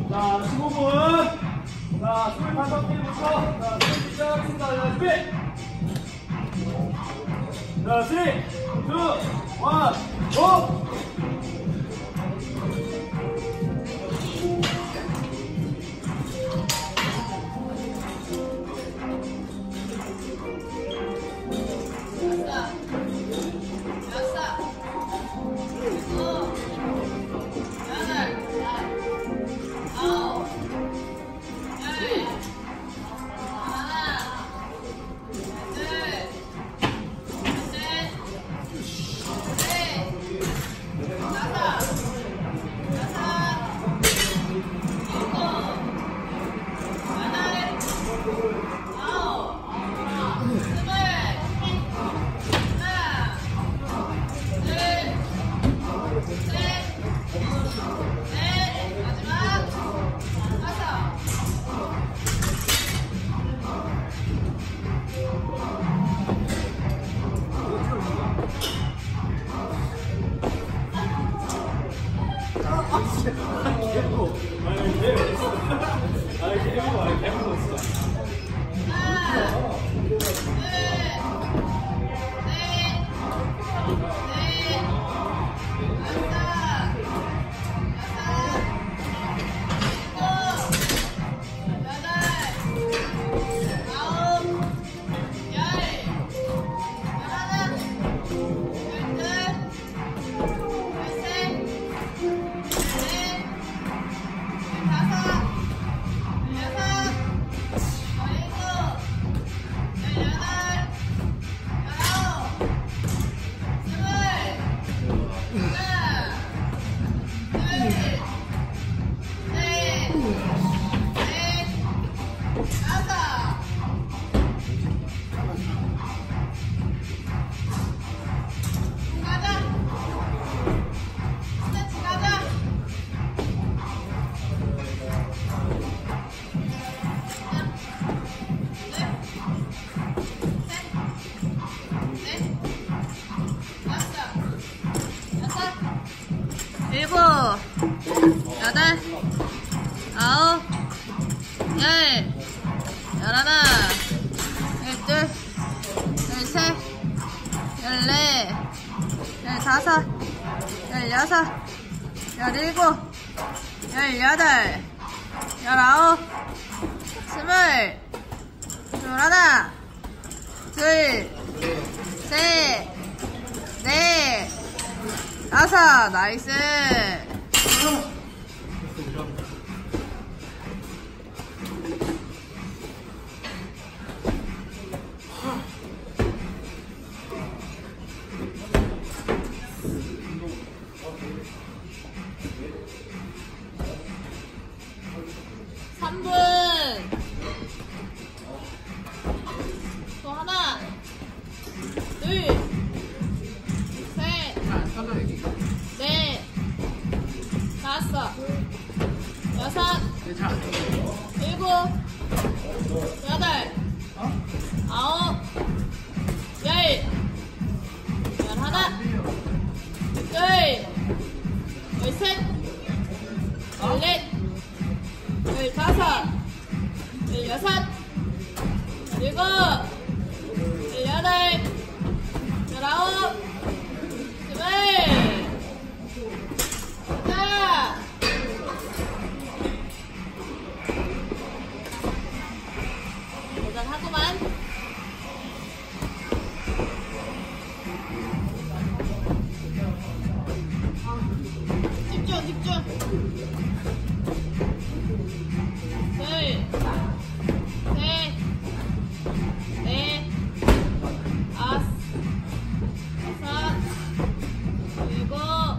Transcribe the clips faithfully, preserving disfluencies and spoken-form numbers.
자, 십오 분. 자, 스물다섯 개부터. 자, 스물 시작합니다. 자, 준비. 자, 삼, 이, 일, 고! 일곱, 여덟, 아홉, 열, 열하나, 열둘, 열셋, 열넷, 열다섯, 열여섯, 열일곱, 열여덟, 열아홉, 스물, 스물하나, 둘, 셋, 넷, 다섯. 나이스. 삼 분. 또 하나, 둘, 셋, 넷, 다섯, 여섯, 일곱, 여덟, 아홉, 열, 열하나, 둘, 열셋, 열넷, 열다섯, 열여섯, 열일곱, 열여덟, 열아홉, 스물. 자, 대단하구만. 집중, 집중. 둘, 셋, 넷, 다섯, 여섯, 일곱,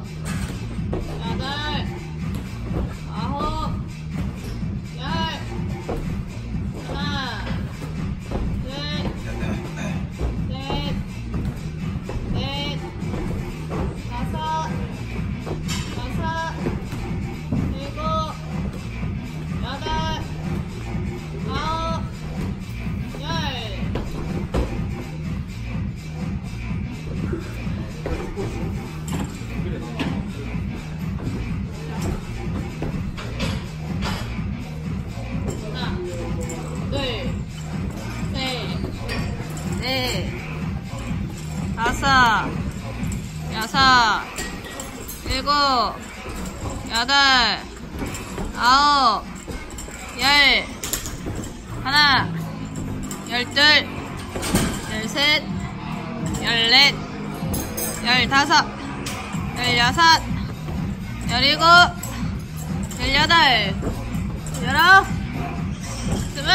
여덟, 아홉, 열, 하나, 둘, 셋, 넷, 여섯, 일곱, 여덟, 아홉, 열, 하나, 열둘, 열셋, 열넷, 열다섯, 열여섯, 열일곱, 열여덟, 열아홉, 스물.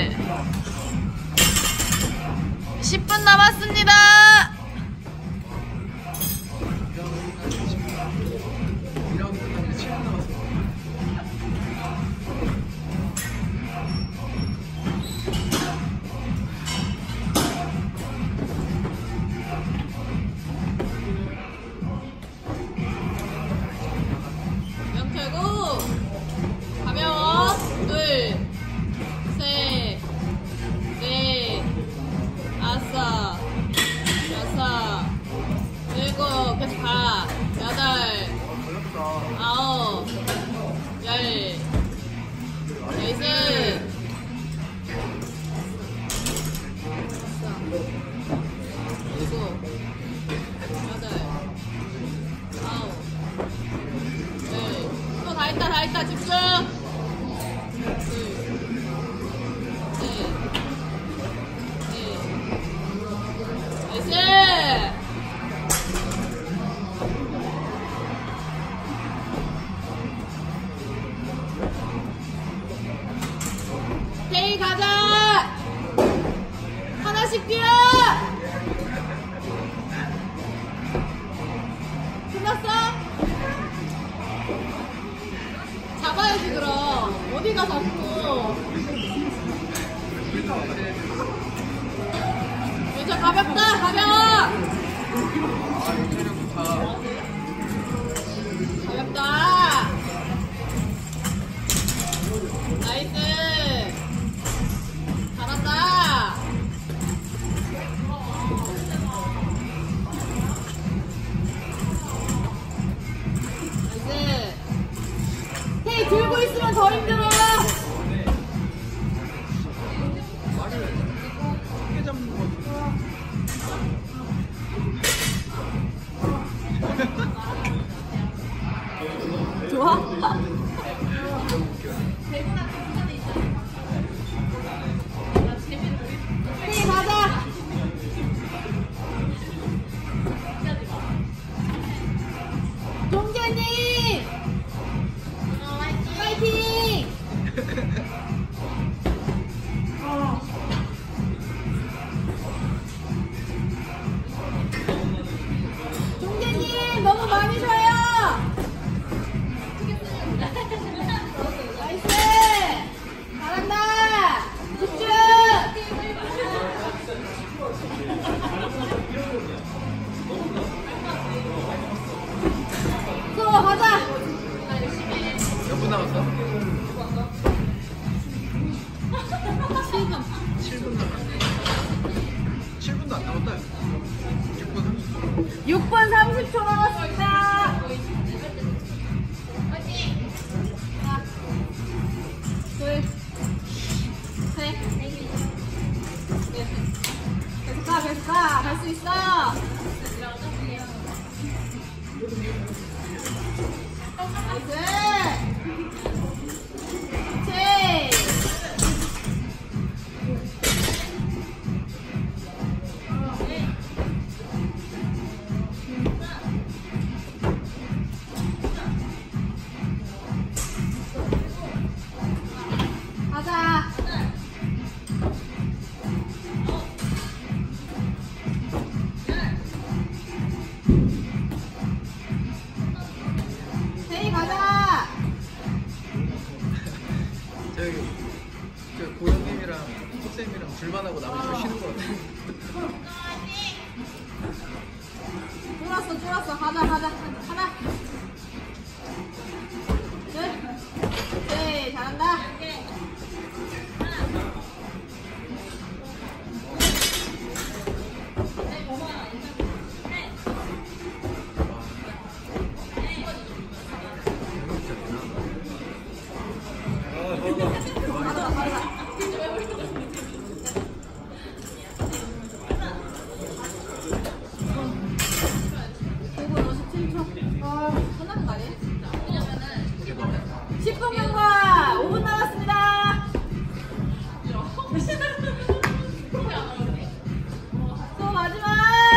십 분 남았습니다. 명 털고 가벼워. 둘, 셋, 넷, 다섯, 여섯, 일곱, 계속 가. 여덟, 아홉, 열, 열셋, 일곱, 여덟, 아홉, 열. 또 다 했다, 다 했다. 집중. 둘, 셋, 넷, 나이스. 헤이 가자. 하나씩 뛰어. 끝났어? 잡아야지 그럼. 어디가 잡고. 왼쪽 가볍다. 가벼워. 가볍다. 나이스. 잘한다. 나이스. 헤이 들고 있으면 더 힘들어. 좋아? 헤이 가자. 동재님 파이팅. 동재님 너무 많이 줘요. 나이스. 잘한다. 집중. 수호 가자. 몇 분 남았어? 칠 분. 칠 분 남았네. 칠 분도 안 남았다. 육 분 삼십 초. 육 분 삼십 초 남았습니다. 하나, 둘, 셋, 넷. 계속 가, 계속 가. 갈 수 있어. 나이스. 오케이. 가자. 세이 가자. 저기 저 고영님이랑 톡쌤이랑 둘만 하고 나머지 쉬는 거 같아. 쫄았어, 쫄았어. 가자, 가자. 하나. 둘. 오케이, 잘한다. 끝나는 거 아니에요? 십 분 경과 오 분 남았습니다. 또 마지막.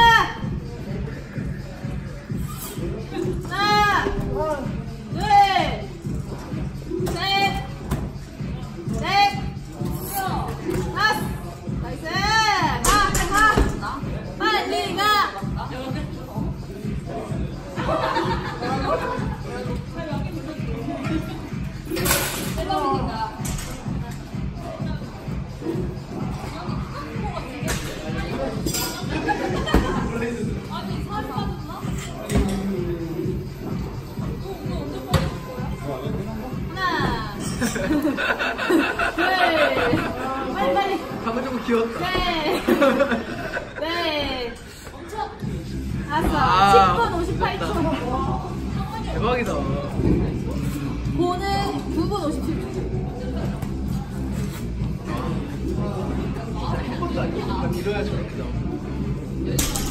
하나, 둘, 셋, 넷, 다섯. 나이스. 가, 가. 빨리 가. 하나, 둘, 빨리 빨리. 방금 좀 귀엽다. 네, 네, 다섯, 아, 십 분 오십팔 초. 대박이다. 고는 구 분 오십칠 초. 한 번도 안 이뤄야 저렇게 나와.